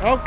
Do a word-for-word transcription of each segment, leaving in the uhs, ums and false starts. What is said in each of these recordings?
โอเค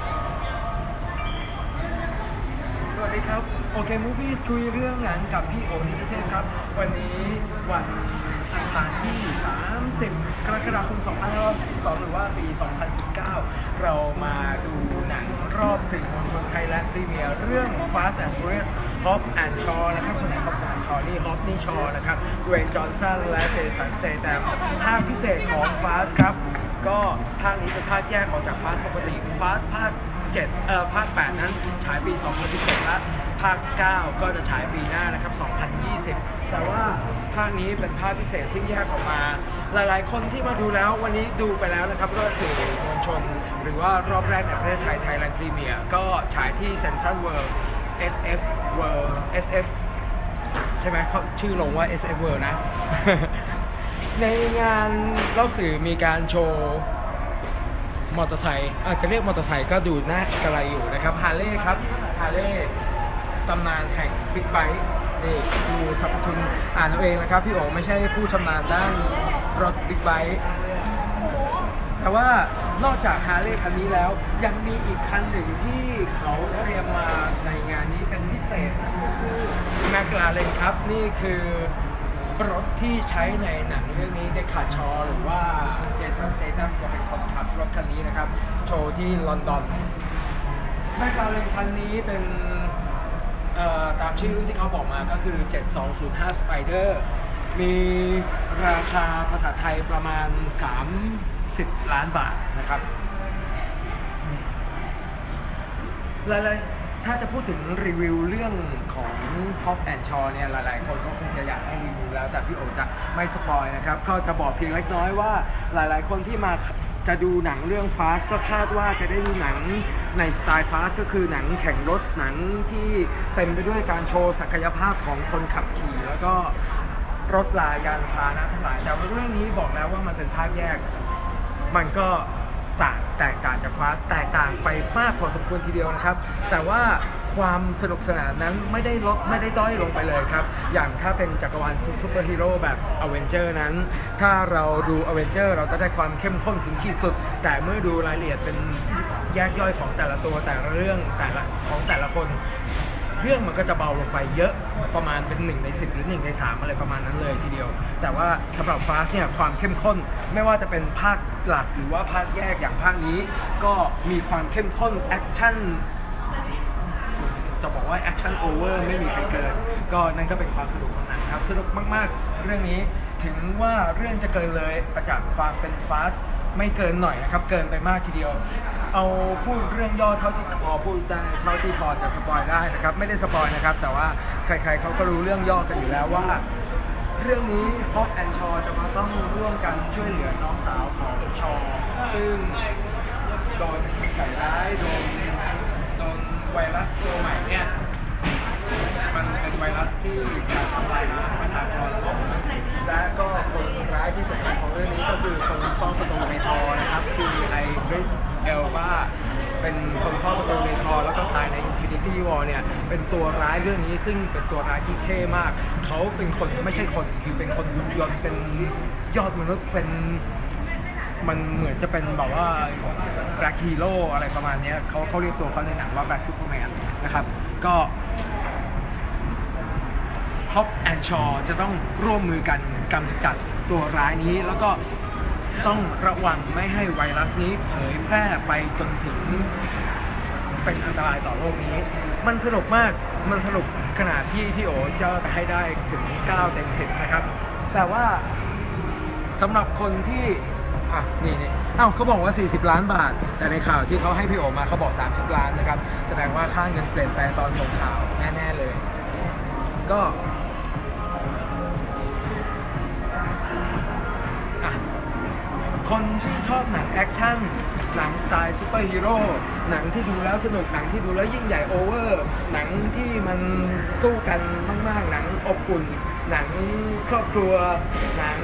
สวัสดีครับโอเคมูฟวี่คุยเรื่องหนังกับพี่โอนิเทศครับวันนี้วันอังคารที่สามสิบกรกฎาคมสองพันห้าร้อยสิบสองหรือว่าปีสองพันสิบเก้าเรามาดูหนังรอบสื่อมวลชนไทยและพรีเมียร์เรื่อง Fast and Furious Hobbs and Shaw นะครับคนไหน Hobbs and Shaw นี่ Hobbs นี่ Shaw นะครับดเวย์น จอห์นสันและเจสัน สเตแธมภาคพิเศษของ Fast ครับก็ภาคนี้เป็นภาคแยกออกจาก Fast ปกติ Fast ภาคเจ็ดเอ่อภาคแปดนั้นฉายปีสองพันสิบเจ็ดและภาคเก้าก็จะฉายปีหน้านะครับสองพันยี่สิบแต่ว่าภาคนี้เป็นภาคพิเศษซึ่งแยกออกมาหลายๆคนที่มาดูแล้ววันนี้ดูไปแล้วนะครับก็สื่อมวลชนหรือว่ารอบแรกในประเทศไทย Thailand Premier ก็ฉายที่ Central World เอส เอฟ World เอส เอฟ ใช่ไหมเขาชื่อลงว่า เอส เอฟ World นะ ในงานรอบสื่อมีการโชว์มอเตอร์ไซค์อาจจะเรียกมอเตอร์ไซค์ก็ดูน่ากระไรอยู่นะครับฮาร์เลย์ครับฮาร์เลย์ตำนานแห่งบิ๊กไบค์นี่ดูสรรพคุณอ่านเอาเองนะครับพี่โอ๋ไม่ใช่ผู้ชำนาญด้านรถบิ๊กไบค์แต่ว่านอกจากฮาร์เลย์คันนี้แล้วยังมีอีกคันหนึ่งที่เขาเตรียมมาในงานนี้เป็นพิเศษคือแมคลาเรนครับนี่คือรถที่ใช้ในหนังเรื่องนี้เดคาชอหรือว่าเจสัน สเตแธมจะเป็นคนขับรถคันนี้นะครับโชว์ที่ลอนดอนแมคลาเรนคันนี้เป็นตามชื่อรุ่นที่เขาบอกมาก็คือเจ็ดสองศูนย์ห้า Spider มีราคาภาษาไทยประมาณสามสิบล้านบาทนะครับเลยถ้าจะพูดถึงรีวิวเรื่องของ Hobbs and Shaw เนี่ยหลายๆคนก็คงจะอยากให้รีวิวแล้วแต่พี่โอจะไม่สปอยนะครับก็จะบอกเพียงเล็กน้อยว่าหลายๆคนที่มาจะดูหนังเรื่อง Fast ก็คาดว่าจะได้ดูหนังในสไตล์ Fast ก็คือหนังแข่งรถหนังที่เต็มไปด้วยการโชว์ศักยภาพของคนขับขี่แล้วก็รถลายานพาหนะทั้งหลายแต่เรื่องนี้บอกแล้วว่ามันเป็นภาคแยกมันก็ต่างแตกต่างจาก Fast แตกต่างไปมากพอสมควรทีเดียวนะครับแต่ว่าความสนุกสนานนั้นไม่ได้ลดไม่ได้ด้อยลงไปเลยครับอย่างถ้าเป็นจักรวาลซูเปอร์ฮีโร่แบบ Avenger นั้นถ้าเราดู Avenger เราจะได้ความเข้มข้นถึงขีดสุดแต่เมื่อดูรายละเอียดเป็นแยกย่อยของแต่ละตัวแต่ละเรื่องแต่ละของแต่ละคนเรื่องมันก็จะเบาลงไปเยอะประมาณเป็นหนึ่งในสิบหรือหนึ่งในสามอะไรประมาณนั้นเลยทีเดียวแต่ว่าสำหรับ Fast เนี่ยความเข้มข้นไม่ว่าจะเป็นภาคหลักหรือว่าภาคแยกอย่างภาคนี้ก็มีความเข้มข้นแอคชั่นจะบอกว่าแอคชั่นโอเวอร์ไม่มีใครเกินก็นั่นก็เป็นความสนุกของหนังครับสนุกมากๆเรื่องนี้ถึงว่าเรื่องจะเกินเลยประจักษ์ความเป็น Fast ไม่เกินหน่อยนะครับเกินไปมากทีเดียวเอาพูดเรื่องย่อเท่าที่พอพูดได้เท่าที่พอจะสปอยได้นะครับไม่ได้สปอยนะครับแต่ว่าใครๆเขาก็รู้เรื่องย่อกันอยู่แล้วว่าเรื่องนี้ Hobbs and Shaw จะมาต้องร่วมกันช่วยเหลือน้องสาวของชอซึ่งโดนใส่ร้ายโดนโดนไวรัสตัวใหม่เนี่ยมันเป็นไวรัสที่การทำลายล้างประชากรโลกและก็คนร้ายที่สำคัญของเรื่องนี้ก็คือคนเฝ้าประตูในทอนะครับคือไอคริสเอลบาเป็นคนเฝ้าประตูในทอแล้วก็ตายใน Infinity War เนี่ยเป็นตัวร้ายเรื่องนี้ซึ่งเป็นตัวร้ายที่เท่มากเขาเป็นคนไม่ใช่คนคือเป็นคนยศเป็นยอดมนุษย์เป็นมันเหมือนจะเป็นแบบว่า Black Hero อะไรประมาณนี้เขาเขาเรียกตัวเขาในหนังว่า Black Superman นะครับก็ Hobbs and Shaw จะต้องร่วมมือกันกำจัดตัวร้ายนี้แล้วก็ต้องระวังไม่ให้ไวรัสนี้เผยแพร่ไปจนถึงเป็นอันตรายต่อโลกนี้มันสนุกมากมันสนุกขนาดที่พี่โอจะให้ได้ถึงเก้าเต็มสิบนะครับแต่ว่าสำหรับคนที่อ่ะนี่นี่เอ้าเขาบอกว่าสี่สิบล้านบาทแต่ในข่าวที่เขาให้พี่โอมาเขาบอกสามสิบล้านนะครับแสดงว่าค่าเงินเปลี่ยนแปลงตอนส่งข่าวแน่ๆเลยก็คนที่ชอบหนังแอคชั่นหนังสไตล์ซูเปอร์ฮีโร่หนังที่ดูแล้วสนุกหนังที่ดูแล้วยิ่งใหญ่โอเวอร์หนังที่มันสู้กันมากๆหนังอบอุ่นหนังครอบครัวหนัง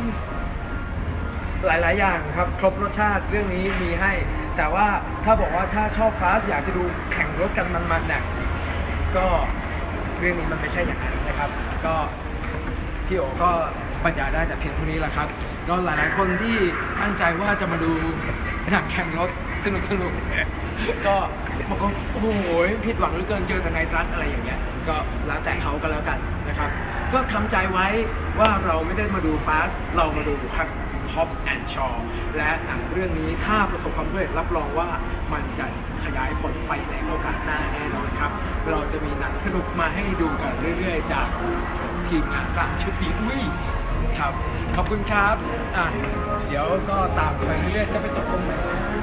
หลายๆอย่างครับครบรสชาติเรื่องนี้มีให้แต่ว่าถ้าบอกว่าถ้าชอบฟาสอยากจะดูแข่งรถกันมันๆเนี่ยก็เรื่องนี้มันไม่ใช่อย่างนั้นนะครับก็พี่โอก็บรรยายได้แต่เพียงเท่านี้แหละครับก็หลายๆคนที่ตั้งใจว่าจะมาดูหนังแข่งรถสนุกสนุกก็บางคนโอ้โหผิดหวังเหลือเกินเจอแต่ในรัฐอะไรอย่างเงี้ยก็แล้วแต่เขาก็แล้วกันนะครับก็ทำใจไว้ว่าเราไม่ได้มาดู Fast เรามาดูครับท็อปแอนด์ชอและหนังเรื่องนี้ถ้าประสบความสำเร็จรับรองว่ามันจะขยายผลไปในโอกาสหน้าแน่นอนครับเราจะมีหนังสนุกมาให้ดูกันเรื่อยๆจากทีมงานสร้างชุดนี้อุ้ยครับขอบคุณครับอ่ะเดี๋ยวก็ตามกันไปเรื่อยๆจะไปจบตรงไหน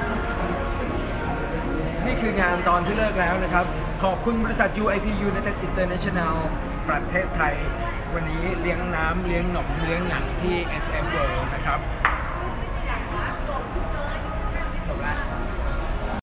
นี่คืองานตอนที่เลิกแล้วนะครับขอบคุณบริษัท ยู ไอ พี United International ประเทศไทยวันนี้เลี้ยงน้ำเลี้ยงหนมเลี้ยงหนังที่ เอส เอ็ม World นะครับ